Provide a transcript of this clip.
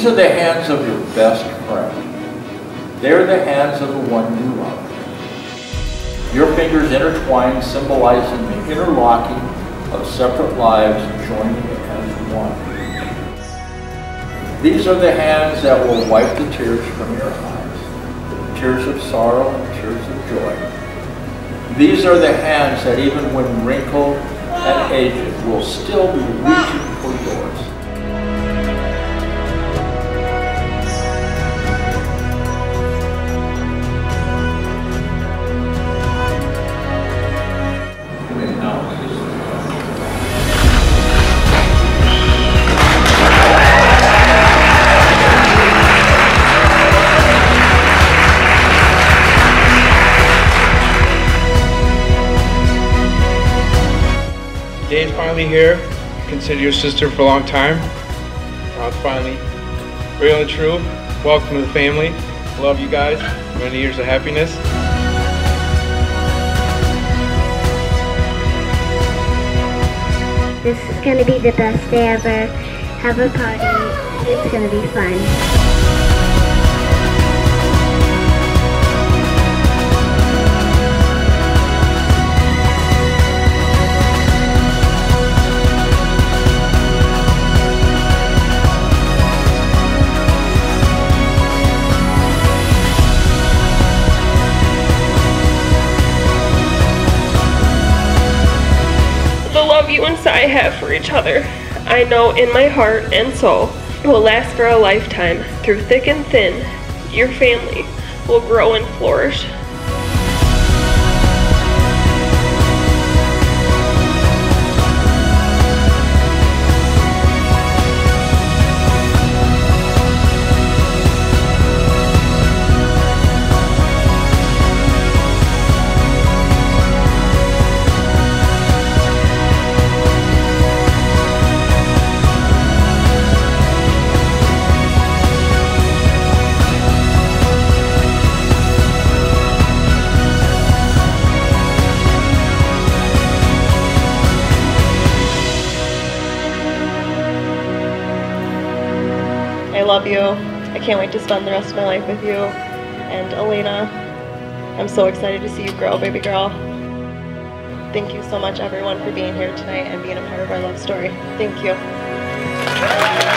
These are the hands of your best friend. They are the hands of the one you love. Your fingers intertwined, symbolizing the interlocking of separate lives joining as one. These are the hands that will wipe the tears from your eyes, tears of sorrow and tears of joy. These are the hands that even when wrinkled and aged will still be reaching for yours. Day's finally here. Consider your sister for a long time. It's finally real and true. Welcome to the family. Love you guys. Many years of happiness. This is going to be the best day ever. Have a party. It's going to be fun. The love you and Josiah have for each other, I know in my heart and soul, will last for a lifetime. Through thick and thin, your family will grow and flourish. I love you. I can't wait to spend the rest of my life with you. And Elena, I'm so excited to see you grow, baby girl. Thank you so much, everyone, for being here tonight and being a part of our love story. Thank you.